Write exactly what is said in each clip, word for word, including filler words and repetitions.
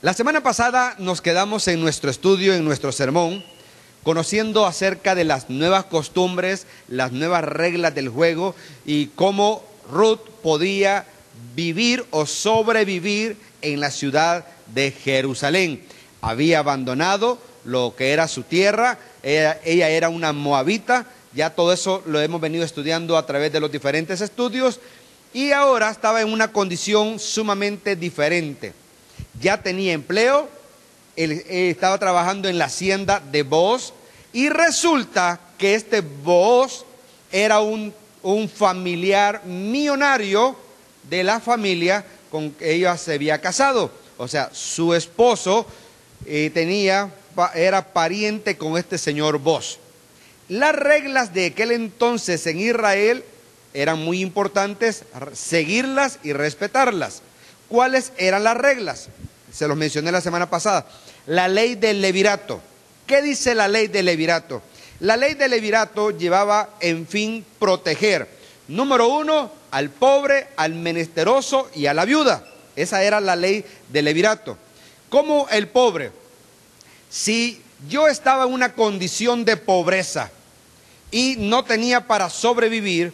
La semana pasada nos quedamos en nuestro estudio, en nuestro sermón, conociendo acerca de las nuevas costumbres, las nuevas reglas del juego y cómo Ruth podía vivir o sobrevivir en la ciudad de Jerusalén. Había abandonado lo que era su tierra, ella, ella era una moabita, ya todo eso lo hemos venido estudiando a través de los diferentes estudios, y ahora estaba en una condición sumamente diferente. Ya tenía empleo, él, él estaba trabajando en la hacienda de Booz, y resulta que este Booz era un, un familiar millonario de la familia con que ella se había casado. O sea, su esposo eh, tenía, era pariente con este señor Booz. Las reglas de aquel entonces en Israel eran muy importantes, seguirlas y respetarlas. ¿Cuáles eran las reglas? Se los mencioné la semana pasada. La ley del levirato. ¿Qué dice la ley del levirato? La ley del levirato llevaba en fin proteger, número uno, al pobre, al menesteroso y a la viuda. Esa era la ley del levirato. ¿Cómo el pobre? Si yo estaba en una condición de pobreza y no tenía para sobrevivir,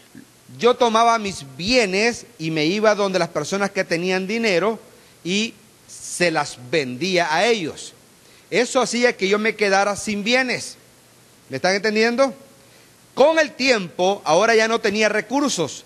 yo tomaba mis bienes y me iba donde las personas que tenían dinero y se las vendía a ellos. Eso hacía que yo me quedara sin bienes. ¿Me están entendiendo? Con el tiempo, ahora ya no tenía recursos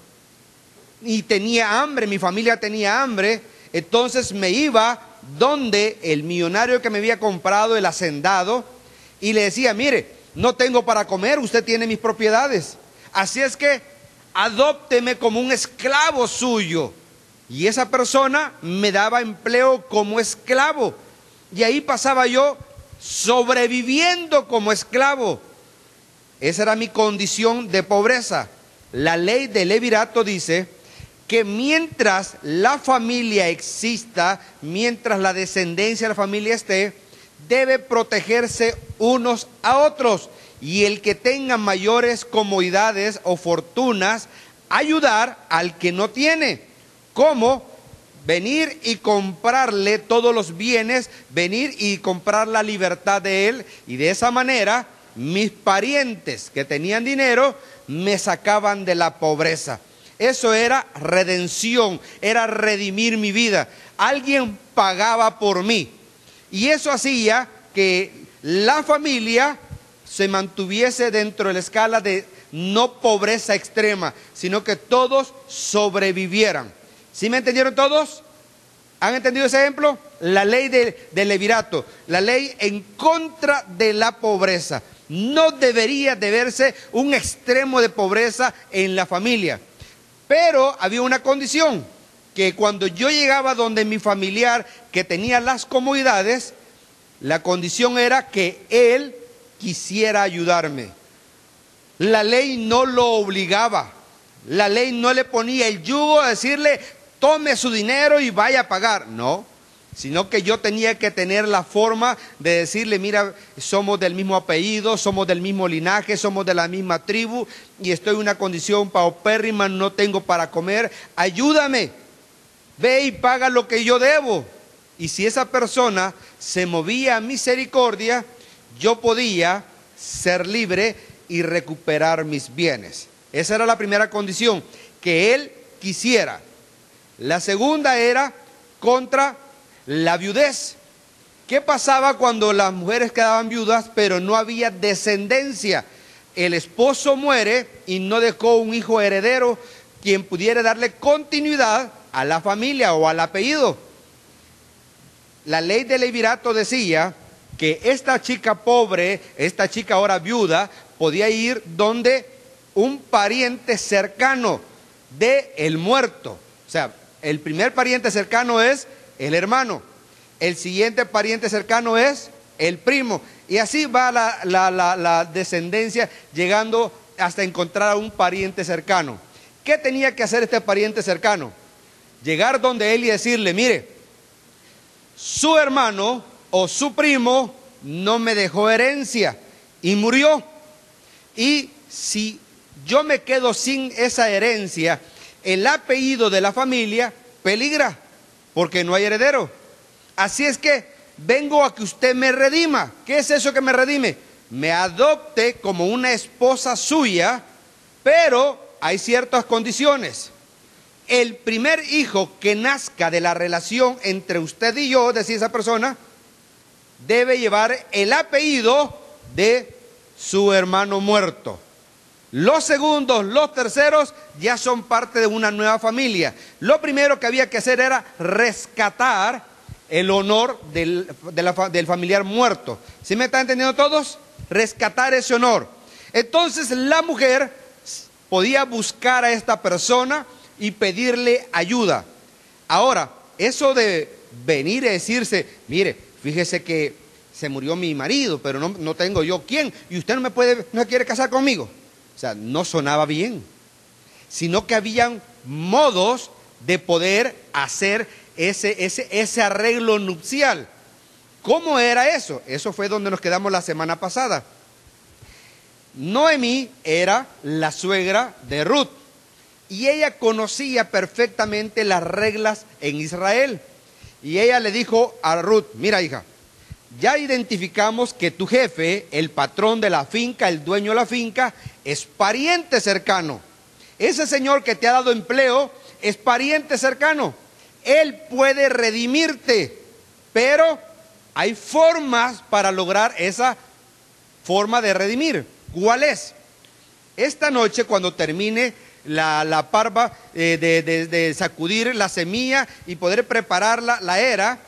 y tenía hambre, mi familia tenía hambre, entonces me iba donde el millonario que me había comprado, el hacendado, y le decía, mire, no tengo para comer, usted tiene mis propiedades, así es que adópteme como un esclavo suyo. Y esa persona me daba empleo como esclavo, y ahí pasaba yo sobreviviendo como esclavo. Esa era mi condición de pobreza. La ley del levirato dice que mientras la familia exista, mientras la descendencia de la familia esté, debe protegerse unos a otros, y el que tenga mayores comodidades o fortunas, ayudar al que no tiene. ¿Cómo? Venir y comprarle todos los bienes, venir y comprar la libertad de él, y de esa manera mis parientes que tenían dinero me sacaban de la pobreza. Eso era redención, era redimir mi vida. Alguien pagaba por mí, y eso hacía que la familia se mantuviese dentro de la escala de no pobreza extrema, sino que todos sobrevivieran. ¿Sí me entendieron todos? ¿Han entendido ese ejemplo? La ley de, del levirato, la ley en contra de la pobreza. No debería de verse un extremo de pobreza en la familia. Pero había una condición, que cuando yo llegaba donde mi familiar que tenía las comodidades, la condición era que él quisiera ayudarme. La ley no lo obligaba, la ley no le ponía el yugo a decirle, tome su dinero y vaya a pagar. No, sino que yo tenía que tener la forma de decirle, mira, somos del mismo apellido, somos del mismo linaje, somos de la misma tribu, y estoy en una condición paupérrima, no tengo para comer, ayúdame, ve y paga lo que yo debo. Y si esa persona se movía a misericordia, yo podía ser libre y recuperar mis bienes. Esa era la primera condición, que él quisiera. La segunda era contra la viudez. ¿Qué pasaba cuando las mujeres quedaban viudas pero no había descendencia? El esposo muere y no dejó un hijo heredero quien pudiera darle continuidad a la familia o al apellido. La ley del levirato decía que esta chica pobre, esta chica ahora viuda, podía ir donde un pariente cercano del muerto. O sea, el primer pariente cercano es el hermano, el siguiente pariente cercano es el primo, y así va la, la, la, la descendencia, llegando hasta encontrar a un pariente cercano. ¿Qué tenía que hacer este pariente cercano? Llegar donde él y decirle, mire, su hermano o su primo no me dejó herencia y murió, y si yo me quedo sin esa herencia, el apellido de la familia peligra, porque no hay heredero. Así es que vengo a que usted me redima. ¿Qué es eso que me redime? Me adopte como una esposa suya, pero hay ciertas condiciones. El primer hijo que nazca de la relación entre usted y yo, decía esa persona, debe llevar el apellido de su hermano muerto. Los segundos, los terceros ya son parte de una nueva familia. Lo primero que había que hacer era rescatar el honor del, de la, del familiar muerto. ¿Sí me están entendiendo todos? Rescatar ese honor. Entonces la mujer podía buscar a esta persona y pedirle ayuda. Ahora, eso de venir y decirse, mire, fíjese que se murió mi marido, pero no, no tengo yo quién, y usted no me puede, no quiere casar conmigo. O sea, no sonaba bien, sino que habían modos de poder hacer ese, ese, ese arreglo nupcial. ¿Cómo era eso? Eso fue donde nos quedamos la semana pasada. Noemí era la suegra de Ruth y ella conocía perfectamente las reglas en Israel. Y ella le dijo a Ruth, mira hija, ya identificamos que tu jefe, el patrón de la finca, el dueño de la finca, es pariente cercano. Ese señor que te ha dado empleo es pariente cercano. Él puede redimirte, pero hay formas para lograr esa forma de redimir. ¿Cuál es? Esta noche, cuando termine la, la parva eh, de, de, de sacudir la semilla y poder preparar la, la era,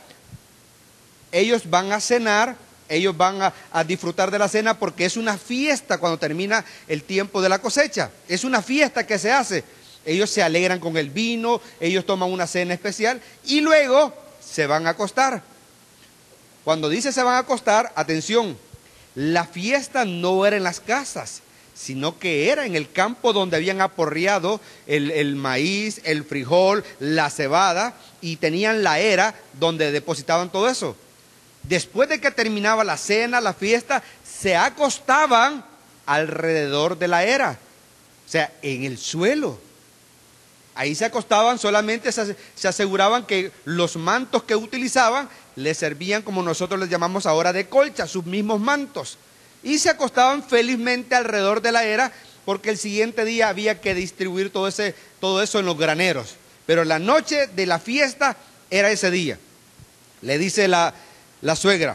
ellos van a cenar, ellos van a, a disfrutar de la cena porque es una fiesta cuando termina el tiempo de la cosecha. Es una fiesta que se hace. Ellos se alegran con el vino, ellos toman una cena especial y luego se van a acostar. Cuando dice se van a acostar, atención, la fiesta no era en las casas, sino que era en el campo donde habían aporreado el, el maíz, el frijol, la cebada y tenían la era donde depositaban todo eso. Después de que terminaba la cena, la fiesta, se acostaban alrededor de la era, o sea, en el suelo. Ahí se acostaban, solamente se, se aseguraban que los mantos que utilizaban les servían, como nosotros les llamamos ahora, de colcha, sus mismos mantos. Y se acostaban felizmente alrededor de la era, porque el siguiente día había que distribuir todo, ese, todo eso en los graneros. Pero la noche de la fiesta era ese día. Le dice la, la suegra,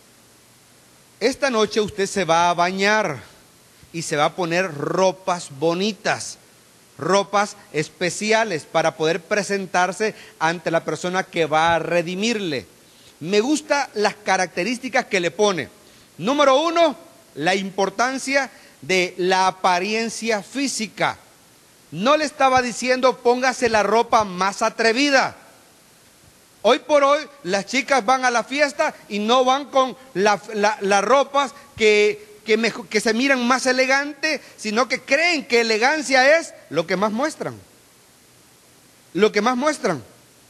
esta noche usted se va a bañar y se va a poner ropas bonitas, ropas especiales para poder presentarse ante la persona que va a redimirle. Me gustan las características que le pone. Número uno, la importancia de la apariencia física. No le estaba diciendo póngase la ropa más atrevida. Hoy por hoy las chicas van a la fiesta y no van con las la, la ropas que, que, me, que se miran más elegantes, sino que creen que elegancia es lo que más muestran. Lo que más muestran.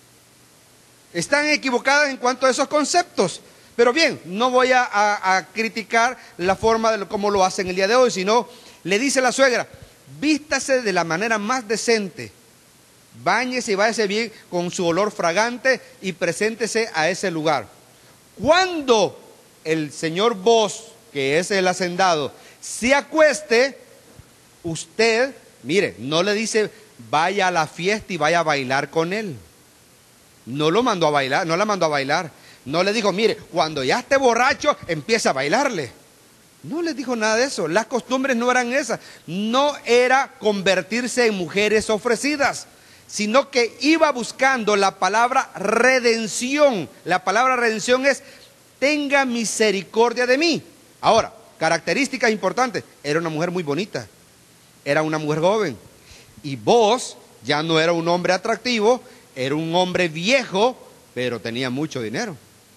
Están equivocadas en cuanto a esos conceptos. Pero bien, no voy a, a, a criticar la forma de lo, cómo lo hacen el día de hoy, sino le dice la suegra, vístase de la manera más decente, báñese y váyase bien con su olor fragante y preséntese a ese lugar. Cuando el señor Boaz, que es el hacendado, se acueste, usted, mire, no le dice vaya a la fiesta y vaya a bailar con él. No lo mandó a bailar, no la mandó a bailar. No le dijo, mire, cuando ya esté borracho, empieza a bailarle. No les dijo nada de eso. Las costumbres no eran esas. No era convertirse en mujeres ofrecidas, sino que iba buscando la palabra redención. La palabra redención es, tenga misericordia de mí. Ahora, características importantes. Era una mujer muy bonita. Era una mujer joven. Y Boaz ya no era un hombre atractivo, era un hombre viejo, pero tenía mucho dinero.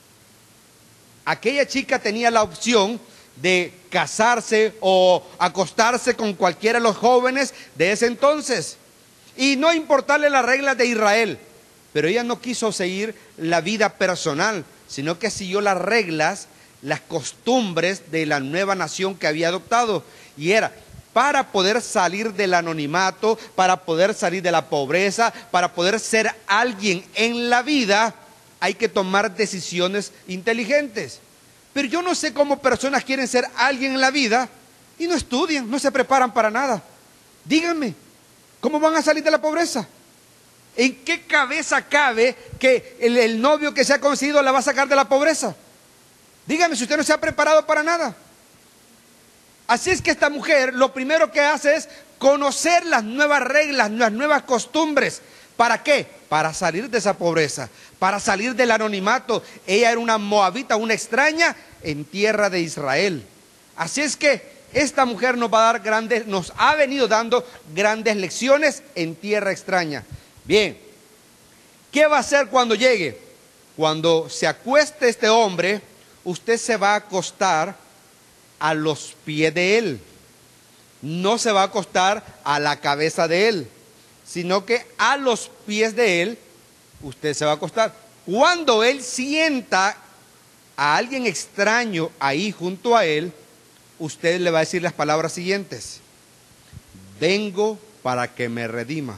Aquella chica tenía la opción de casarse o acostarse con cualquiera de los jóvenes de ese entonces y no importarle las reglas de Israel, pero ella no quiso seguir la vida personal, sino que siguió las reglas, las costumbres de la nueva nación que había adoptado, y era para poder salir del anonimato, para poder salir de la pobreza, para poder ser alguien en la vida, hay que tomar decisiones inteligentes. Pero yo no sé cómo personas quieren ser alguien en la vida y no estudian, no se preparan para nada. Díganme, ¿cómo van a salir de la pobreza? ¿En qué cabeza cabe que el, el novio que se ha conseguido la va a sacar de la pobreza? Dígame si usted no se ha preparado para nada. Así es que esta mujer lo primero que hace es conocer las nuevas reglas, las nuevas costumbres. ¿Para qué? Para salir de esa pobreza, para salir del anonimato. Ella era una moabita, una extraña en tierra de Israel. Así es que esta mujer nos va a dar grandes, nos ha venido dando grandes lecciones en tierra extraña. Bien, ¿qué va a hacer cuando llegue? Cuando se acueste este hombre, usted se va a acostar a los pies de él. No se va a acostar a la cabeza de él, sino que a los pies de él usted se va a acostar. Cuando él sienta a alguien extraño ahí junto a él, usted le va a decir las palabras siguientes: vengo para que me redima.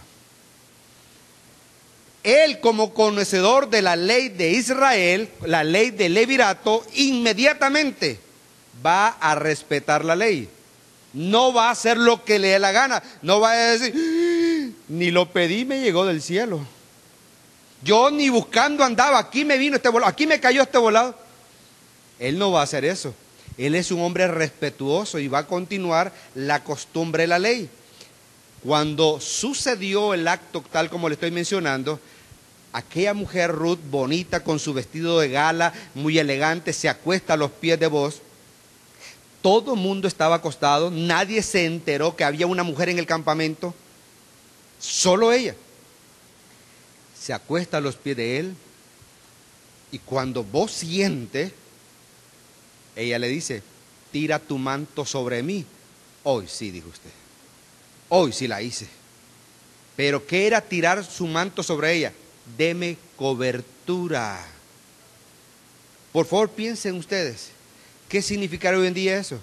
Él, como conocedor de la ley de Israel, la ley del levirato, inmediatamente va a respetar la ley. No va a hacer lo que le dé la gana. No va a decir, ni lo pedí, me llegó del cielo. Yo ni buscando andaba, aquí me vino este volado, aquí me cayó este volado. Él no va a hacer eso. Él es un hombre respetuoso y va a continuar la costumbre de la ley. Cuando sucedió el acto tal como le estoy mencionando, aquella mujer Ruth, bonita, con su vestido de gala, muy elegante, se acuesta a los pies de Booz. Todo el mundo estaba acostado, nadie se enteró que había una mujer en el campamento, solo ella. Se acuesta a los pies de él y cuando Booz siente, ella le dice, tira tu manto sobre mí. Hoy sí, dijo usted, hoy sí la hice. Pero ¿qué era tirar su manto sobre ella? Deme cobertura. Por favor, piensen ustedes, ¿qué significará hoy en día eso?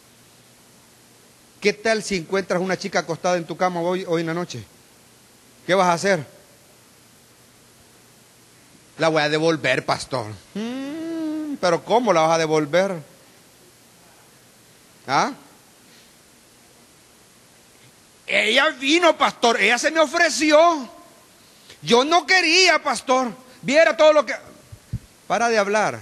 ¿Qué tal si encuentras una chica acostada en tu cama hoy, hoy en la noche? ¿Qué vas a hacer? La voy a devolver, pastor. Hmm, ¿pero cómo la vas a devolver? ¿Ah? Ella vino, pastor, ella se me ofreció. Yo no quería, pastor. Viera todo lo que... Para de hablar.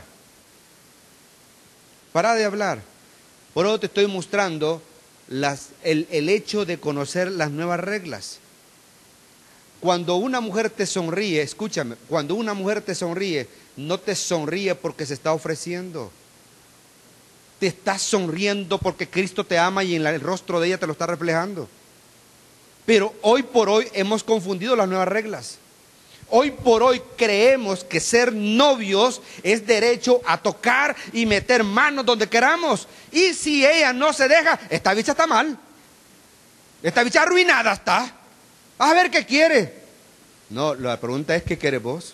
Para de hablar. Por eso te estoy mostrando las, el, el hecho de conocer las nuevas reglas. Cuando una mujer te sonríe, escúchame, cuando una mujer te sonríe, no te sonríe porque se está ofreciendo. Te está sonriendo porque Cristo te ama y en el rostro de ella te lo está reflejando. Pero hoy por hoy hemos confundido las nuevas reglas. Hoy por hoy creemos que ser novios es derecho a tocar y meter manos donde queramos. Y si ella no se deja, esta bicha está mal. Esta bicha arruinada está. A ver qué quiere. No, la pregunta es, ¿qué quieres vos?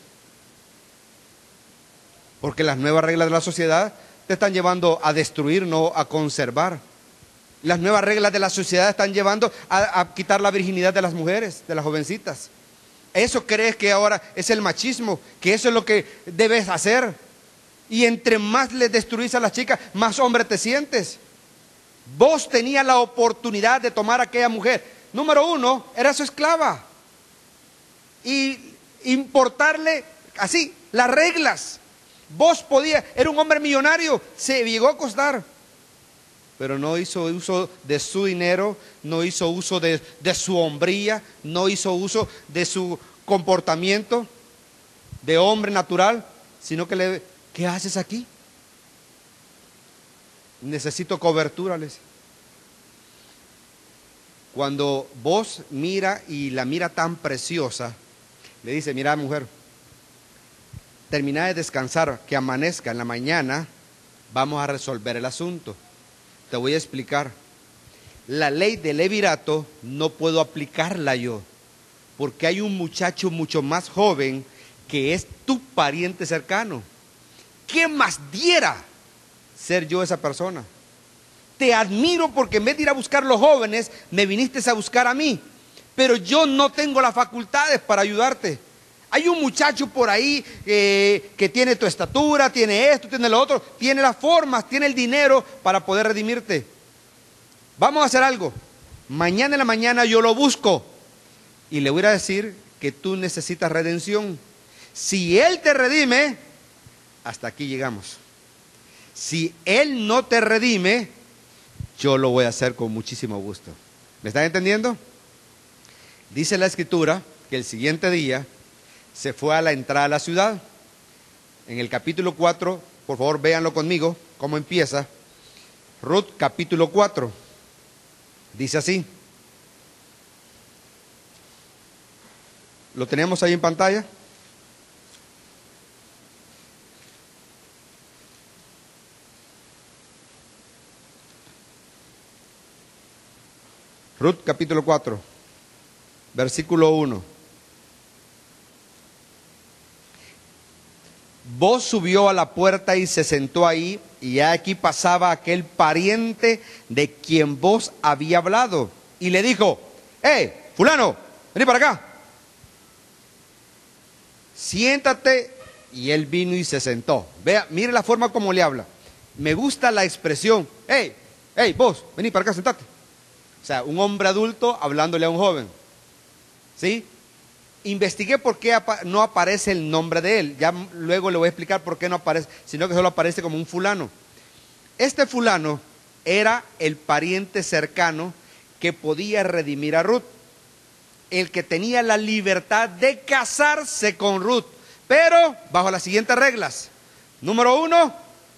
Porque las nuevas reglas de la sociedad te están llevando a destruir, no a conservar. Las nuevas reglas de la sociedad están llevando a, a quitar la virginidad de las mujeres, de las jovencitas. ¿Eso crees que ahora es el machismo? ¿Que eso es lo que debes hacer? Y entre más le destruís a las chicas, más hombre te sientes. Vos tenías la oportunidad de tomar a aquella mujer. Número uno, era su esclava. Y importarle así, las reglas. Vos podías, era un hombre millonario, se llegó a costar. Pero no hizo uso de su dinero, no hizo uso de, de su hombría, no hizo uso de su comportamiento de hombre natural, sino que le, ¿qué haces aquí? Necesito cobertura, les. Cuando vos mira y la mira tan preciosa, le dice, mira mujer, termina de descansar, que amanezca en la mañana, vamos a resolver el asunto. Te voy a explicar. La ley del levirato no puedo aplicarla yo, porque hay un muchacho mucho más joven que es tu pariente cercano. ¿Qué más diera ser yo esa persona? Te admiro porque en vez de ir a buscar los jóvenes, me viniste a buscar a mí. Pero yo no tengo las facultades para ayudarte. Hay un muchacho por ahí eh, que tiene tu estatura, tiene esto, tiene lo otro, tiene las formas, tiene el dinero para poder redimirte. Vamos a hacer algo. Mañana en la mañana yo lo busco y le voy a decir que tú necesitas redención. Si él te redime, hasta aquí llegamos. Si él no te redime, yo lo voy a hacer con muchísimo gusto. ¿Me están entendiendo? Dice la Escritura que el siguiente día se fue a la entrada de la ciudad. En el capítulo cuatro, por favor véanlo conmigo, cómo empieza. Ruth capítulo cuatro. Dice así. ¿Lo tenemos ahí en pantalla? Ruth capítulo cuatro, versículo uno. Boaz subió a la puerta y se sentó ahí, y aquí pasaba aquel pariente de quien Boaz había hablado, y le dijo: ¡Eh, fulano, vení para acá! Siéntate. Y él vino y se sentó. Vea, mire la forma como le habla. Me gusta la expresión: ¡Hey, hey, vos, vení para acá, sentate! O sea, un hombre adulto hablándole a un joven. ¿Sí? Investigué por qué no aparece el nombre de él. Ya luego le voy a explicar por qué no aparece, sino que solo aparece como un fulano. Este fulano era el pariente cercano que podía redimir a Ruth. El que tenía la libertad de casarse con Ruth, pero bajo las siguientes reglas. Número uno,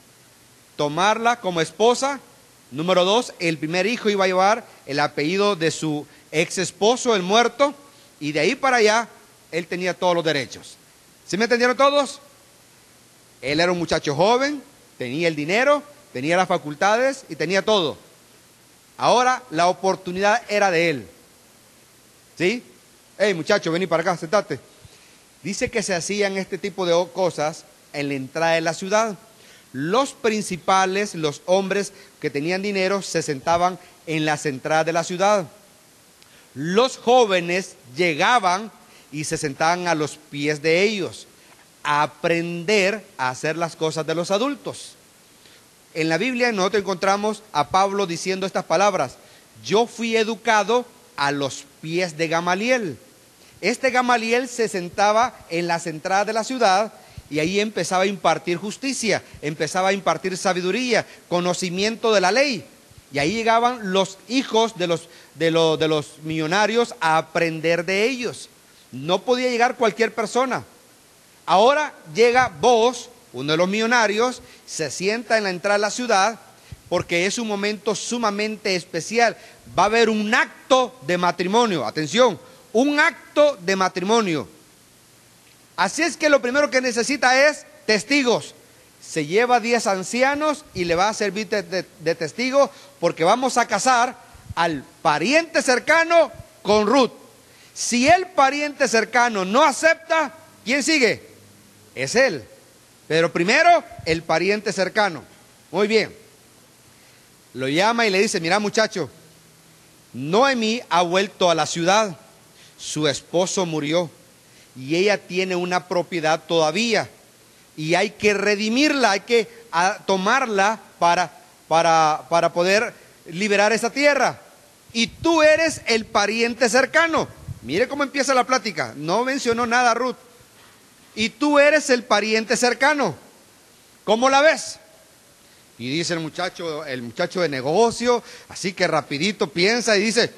tomarla como esposa. Número dos, el primer hijo iba a llevar el apellido de su ex esposo, el muerto, y de ahí para allá él tenía todos los derechos. ¿Sí me entendieron todos? Él era un muchacho joven, tenía el dinero, tenía las facultades y tenía todo. Ahora la oportunidad era de él. ¿Sí? Hey, muchacho, vení para acá, sentate. Dice que se hacían este tipo de cosas en la entrada de la ciudad. Los principales, los hombres que tenían dinero, se sentaban en las entradas de la ciudad. Los jóvenes llegaban y se sentaban a los pies de ellos, a aprender a hacer las cosas de los adultos. En la Biblia nosotros encontramos a Pablo diciendo estas palabras: yo fui educado a los pies de Gamaliel. Este Gamaliel se sentaba en las entradas de la ciudad y ahí empezaba a impartir justicia, empezaba a impartir sabiduría, conocimiento de la ley. Y ahí llegaban los hijos de los, de los, de los millonarios a aprender de ellos. No podía llegar cualquier persona. Ahora llega Boaz, uno de los millonarios, se sienta en la entrada de la ciudad porque es un momento sumamente especial. Va a haber un acto de matrimonio. Atención, un acto de matrimonio. Así es que lo primero que necesita es testigos. Se lleva diez ancianos y le va a servir de, de, de testigo, porque vamos a casar al pariente cercano con Ruth. Si el pariente cercano no acepta, ¿quién sigue? Es él. Pero primero el pariente cercano. Muy bien. Lo llama y le dice: mira, muchacho, Noemí ha vuelto a la ciudad. Su esposo murió y ella tiene una propiedad todavía, y hay que redimirla, hay que a, tomarla para, para, para poder liberar esa tierra. Y tú eres el pariente cercano. Mire cómo empieza la plática. No mencionó nada Ruth. Y tú eres el pariente cercano. ¿Cómo la ves? Y dice el muchacho, el muchacho de negocio, así que rapidito piensa y dice: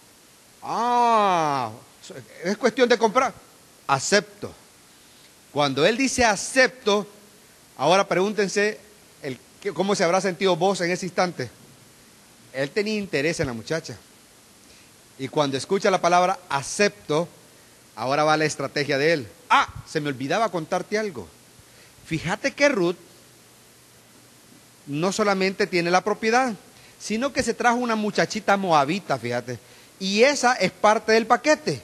ah, es cuestión de comprar. Acepto. Cuando él dice acepto, ahora pregúntense el, cómo se habrá sentido Boaz en ese instante. Él tenía interés en la muchacha. Y cuando escucha la palabra acepto, ahora va la estrategia de él. Ah, se me olvidaba contarte algo. Fíjate que Ruth no solamente tiene la propiedad, sino que se trajo una muchachita moabita, fíjate. Y esa es parte del paquete.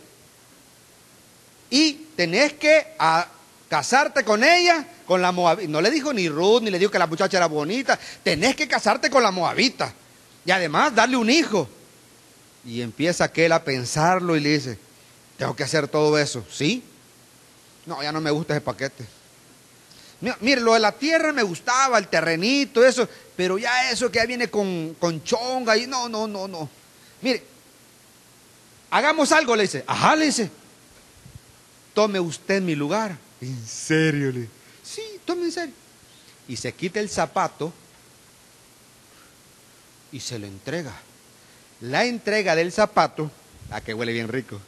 Y tenés que a, casarte con ella, con la moabita. No le dijo ni Ruth, ni le dijo que la muchacha era bonita. Tenés que casarte con la moabita. Y además darle un hijo. Y empieza aquel a pensarlo y le dice: tengo que hacer todo eso, ¿sí? No, ya no me gusta ese paquete. Mira, mire, lo de la tierra me gustaba, el terrenito, eso, pero ya eso que ya viene con, con chonga y no, no, no, no. Mire, hagamos algo, le dice. Ajá, le dice. Tome usted mi lugar. ¿En serio? Le? Sí, tome en serio. Y se quita el zapato y se lo entrega. La entrega del zapato, a que huele bien rico,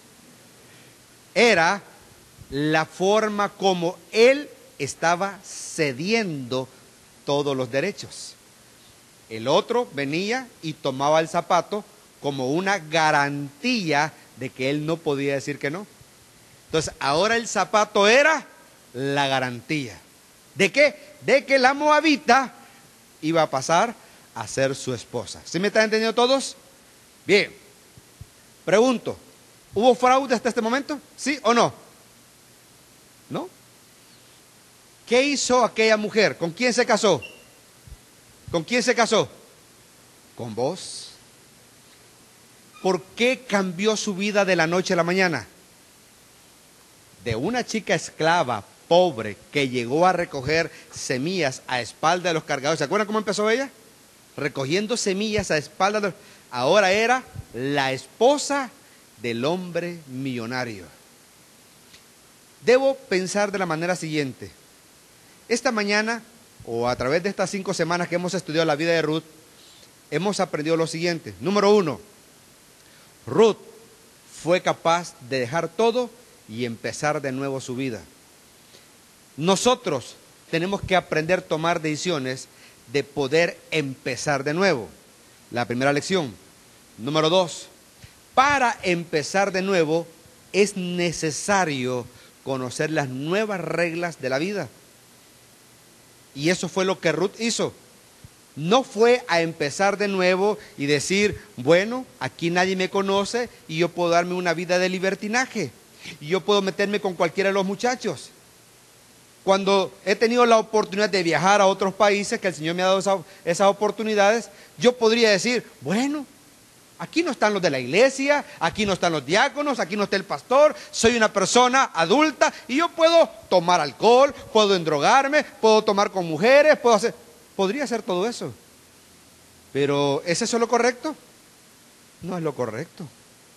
era la forma como él estaba cediendo todos los derechos. El otro venía y tomaba el zapato como una garantía de que él no podía decir que no. Entonces, ahora el zapato era la garantía. ¿De qué? De que la moabita iba a pasar a ser su esposa. ¿Sí me están entendiendo todos? Bien. Pregunto, ¿hubo fraude hasta este momento? ¿Sí o no? ¿No? ¿Qué hizo aquella mujer? ¿Con quién se casó? ¿Con quién se casó? Con vos. ¿Por qué cambió su vida de la noche a la mañana? De una chica esclava, pobre, que llegó a recoger semillas a espalda de los cargadores. ¿Se acuerdan cómo empezó ella? Recogiendo semillas a espalda de los... Ahora era la esposa del hombre millonario. Debo pensar de la manera siguiente. Esta mañana, o a través de estas cinco semanas que hemos estudiado la vida de Ruth, hemos aprendido lo siguiente. Número uno, Ruth fue capaz de dejar todo y empezar de nuevo su vida. Nosotros tenemos que aprender a tomar decisiones de poder empezar de nuevo. La primera lección. Número dos, para empezar de nuevo es necesario conocer las nuevas reglas de la vida. Y eso fue lo que Ruth hizo. No fue a empezar de nuevo y decir, bueno, aquí nadie me conoce y yo puedo darme una vida de libertinaje. Y yo puedo meterme con cualquiera de los muchachos. Cuando he tenido la oportunidad de viajar a otros países, que el Señor me ha dado esa, esas oportunidades, yo podría decir, bueno, aquí no están los de la iglesia, aquí no están los diáconos, aquí no está el pastor, soy una persona adulta y yo puedo tomar alcohol, puedo endrogarme, puedo tomar con mujeres, puedo hacer, podría hacer todo eso. Pero ¿es eso lo correcto? No es lo correcto.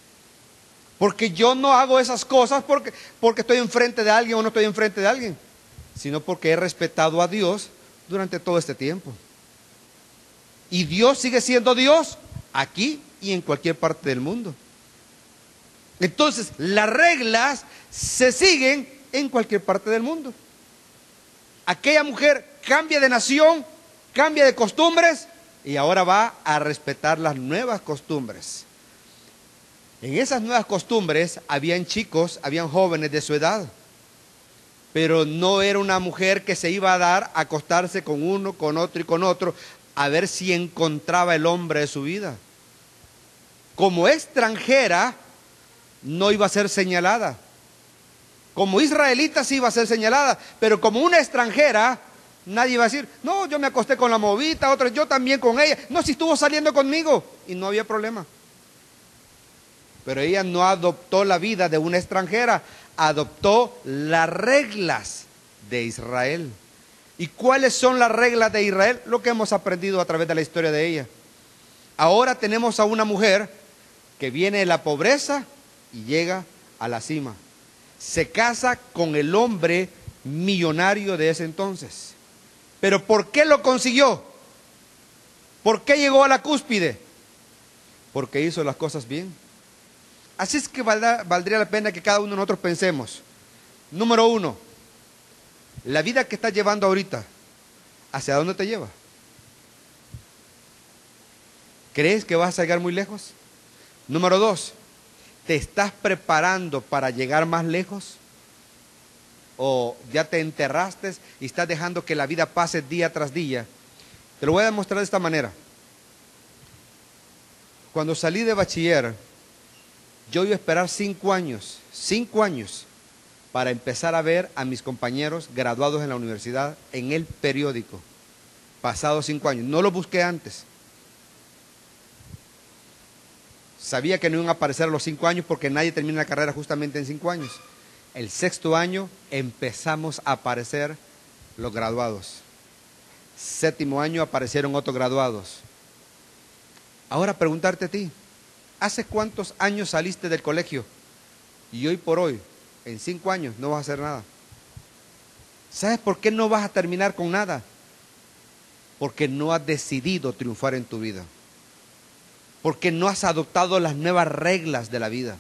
Porque yo no hago esas cosas porque, porque estoy enfrente de alguien o no estoy enfrente de alguien, sino porque he respetado a Dios durante todo este tiempo. Y Dios sigue siendo Dios aquí y en cualquier parte del mundo. Entonces, las reglas se siguen en cualquier parte del mundo. Aquella mujer cambia de nación, cambia de costumbres y ahora va a respetar las nuevas costumbres. En esas nuevas costumbres habían chicos, habían jóvenes de su edad, pero no era una mujer que se iba a dar a acostarse con uno, con otro y con otro, a ver si encontraba el hombre de su vida. Como extranjera, no iba a ser señalada. Como israelita sí iba a ser señalada, pero como una extranjera, nadie iba a decir, no, yo me acosté con la movita, otra, yo también con ella. No, si estuvo saliendo conmigo, y no había problema. Pero ella no adoptó la vida de una extranjera, adoptó las reglas de Israel. ¿Y cuáles son las reglas de Israel? Lo que hemos aprendido a través de la historia de ella. Ahora tenemos a una mujer que viene de la pobreza y llega a la cima. Se casa con el hombre millonario de ese entonces. ¿Pero por qué lo consiguió? ¿Por qué llegó a la cúspide? Porque hizo las cosas bien. Así es que valdrá, valdría la pena que cada uno de nosotros pensemos. Número uno, la vida que estás llevando ahorita, ¿hacia dónde te lleva? ¿Crees que vas a llegar muy lejos? Número dos, ¿te estás preparando para llegar más lejos? ¿O ya te enterraste y estás dejando que la vida pase día tras día? Te lo voy a demostrar de esta manera. Cuando salí de bachiller, yo iba a esperar cinco años, cinco años, para empezar a ver a mis compañeros graduados en la universidad en el periódico. Pasados cinco años. No los busqué antes. Sabía que no iban a aparecer a los cinco años porque nadie termina la carrera justamente en cinco años. el sexto año empezamos a aparecer los graduados. Séptimo año aparecieron otros graduados. Ahora preguntarte a ti, ¿hace cuántos años saliste del colegio? Y hoy por hoy, en cinco años, no vas a hacer nada. ¿Sabes por qué no vas a terminar con nada? Porque no has decidido triunfar en tu vida. Porque no has adoptado las nuevas reglas de la vida.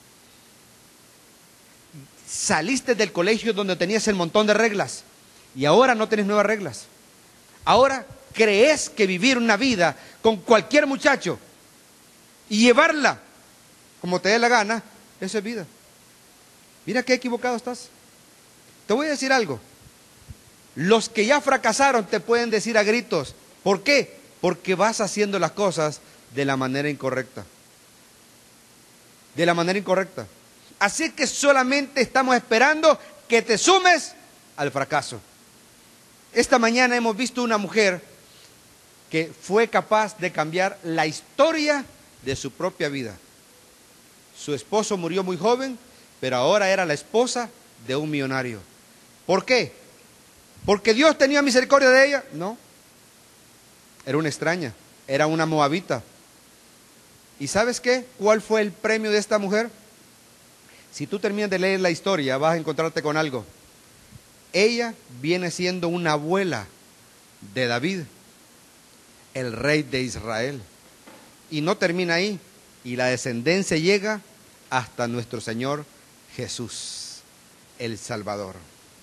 Saliste del colegio donde tenías el montón de reglas y ahora no tienes nuevas reglas. Ahora crees que vivir una vida con cualquier muchacho y llevarla como te dé la gana, eso es vida. Mira qué equivocado estás. Te voy a decir algo. Los que ya fracasaron te pueden decir a gritos. ¿Por qué? Porque vas haciendo las cosas de la manera incorrecta. De la manera incorrecta. Así que solamente estamos esperando que te sumes al fracaso. Esta mañana hemos visto una mujer que fue capaz de cambiar la historia de su propia vida. Su esposo murió muy joven, pero ahora era la esposa de un millonario. ¿Por qué? ¿Porque Dios tenía misericordia de ella? No. Era una extraña, era una moabita. ¿Y sabes qué? ¿Cuál fue el premio de esta mujer? Si tú terminas de leer la historia, vas a encontrarte con algo. Ella viene siendo una abuela de David, el rey de Israel. Y no termina ahí. Y la descendencia llega hasta nuestro Señor Jesús, el Salvador.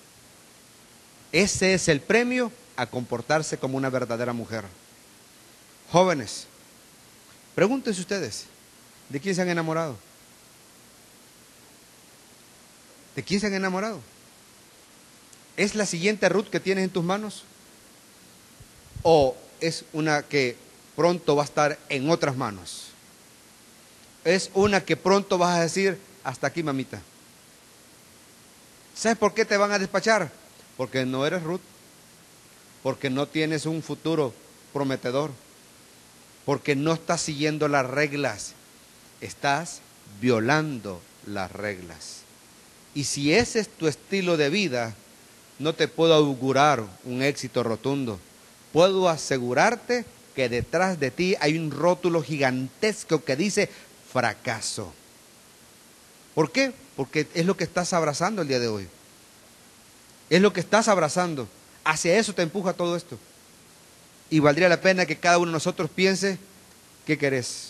Ese es el premio a comportarse como una verdadera mujer. Jóvenes, pregúntense ustedes, ¿de quién se han enamorado? ¿De quién se han enamorado? ¿Es la siguiente Ruth que tienes en tus manos? ¿O es una que pronto va a estar en otras manos? ¿Es una que pronto vas a decir, hasta aquí, mamita? ¿Sabes por qué te van a despachar? Porque no eres Ruth, porque no tienes un futuro prometedor, porque no estás siguiendo las reglas, estás violando las reglas. Y si ese es tu estilo de vida, no te puedo augurar un éxito rotundo. Puedo asegurarte que detrás de ti hay un rótulo gigantesco que dice fracaso. ¿Por qué? Porque es lo que estás abrazando el día de hoy. Es lo que estás abrazando. Hacia eso te empuja todo esto. Y valdría la pena que cada uno de nosotros piense, ¿qué querés?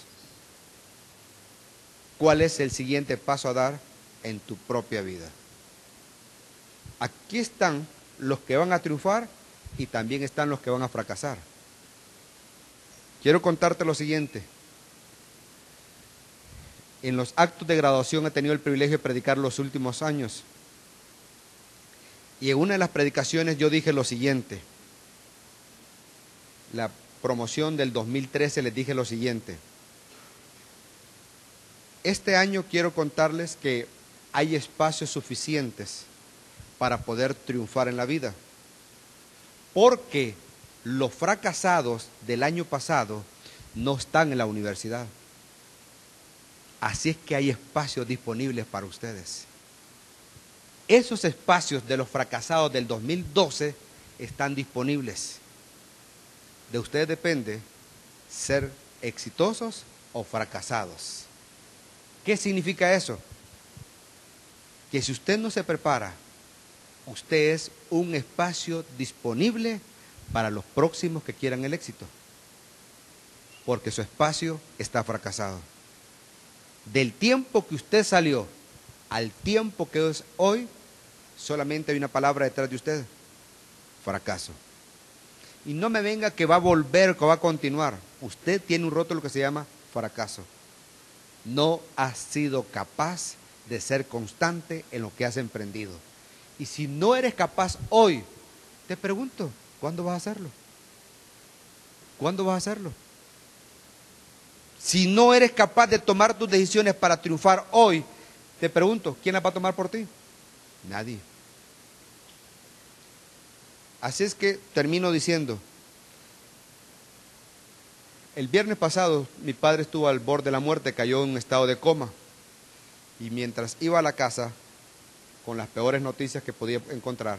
¿Cuál es el siguiente paso a dar en tu propia vida? Aquí están los que van a triunfar y también están los que van a fracasar. Quiero contarte lo siguiente. En los actos de graduación he tenido el privilegio de predicar los últimos años. Y en una de las predicaciones yo dije lo siguiente. La promoción del dos mil trece les dije lo siguiente. Este año quiero contarles que hay espacios suficientes para poder triunfar en la vida. Porque los fracasados del año pasado no están en la universidad. Así es que hay espacios disponibles para ustedes. Esos espacios de los fracasados del dos mil doce están disponibles. De ustedes depende ser exitosos o fracasados. ¿Qué significa eso? Que si usted no se prepara, usted es un espacio disponible para los próximos que quieran el éxito. Porque su espacio está fracasado. Del tiempo que usted salió al tiempo que es hoy, solamente hay una palabra detrás de usted: fracaso. Y no me venga que va a volver, que va a continuar. Usted tiene un rótulo que se llama fracaso. No has sido capaz de ser constante en lo que has emprendido. Y si no eres capaz hoy, te pregunto, ¿cuándo vas a hacerlo? ¿Cuándo vas a hacerlo? Si no eres capaz de tomar tus decisiones para triunfar hoy, te pregunto, ¿quién las va a tomar por ti? Nadie. Así es que termino diciendo, el viernes pasado mi padre estuvo al borde de la muerte, cayó en un estado de coma. Y mientras iba a la casa, con las peores noticias que podía encontrar,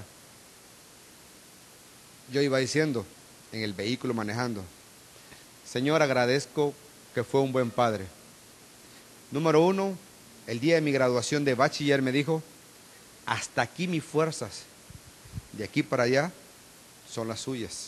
yo iba diciendo en el vehículo manejando: Señor, agradezco que fue un buen padre. Número uno, el día de mi graduación de bachiller me dijo: hasta aquí mis fuerzas, de aquí para allá son las suyas.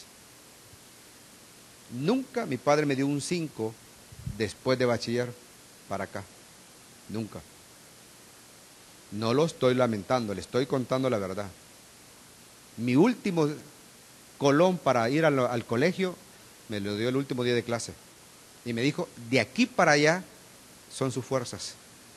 Nunca mi padre me dio un cinco después de bachiller para acá, nunca. No lo estoy lamentando, le estoy contando la verdad. Mi último colón para ir al, al colegio me lo dio el último día de clase y me dijo: de aquí para allá son sus fuerzas.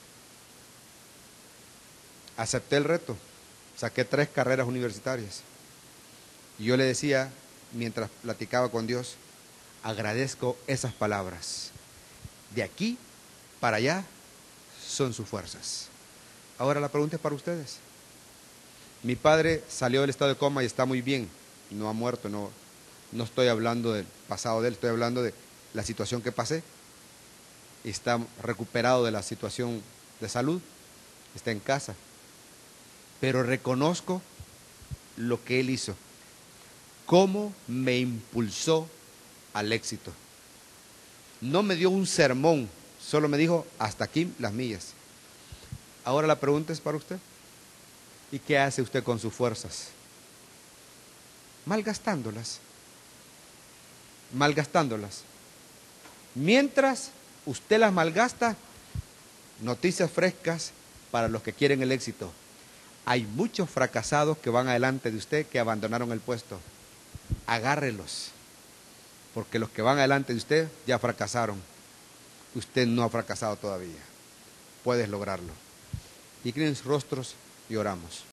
Acepté el reto, saqué tres carreras universitarias y yo le decía, mientras platicaba con Dios: agradezco esas palabras, de aquí para allá son sus fuerzas. Ahora la pregunta es para ustedes. Mi padre salió del estado de coma y está muy bien, no ha muerto, no, no estoy hablando del pasado de él, estoy hablando de la situación que pasé. Está recuperado de la situación de salud, está en casa, pero reconozco lo que él hizo, cómo me impulsó al éxito. No me dio un sermón, solo me dijo: hasta aquí las millas. Ahora la pregunta es para usted: ¿y qué hace usted con sus fuerzas? Malgastándolas, malgastándolas. Mientras usted las malgasta, noticias frescas para los que quieren el éxito: hay muchos fracasados que van adelante de usted que abandonaron el puesto. Agárrelos, porque los que van adelante de usted ya fracasaron. Usted no ha fracasado todavía. Puedes lograrlo. Inclinen sus rostros y oramos.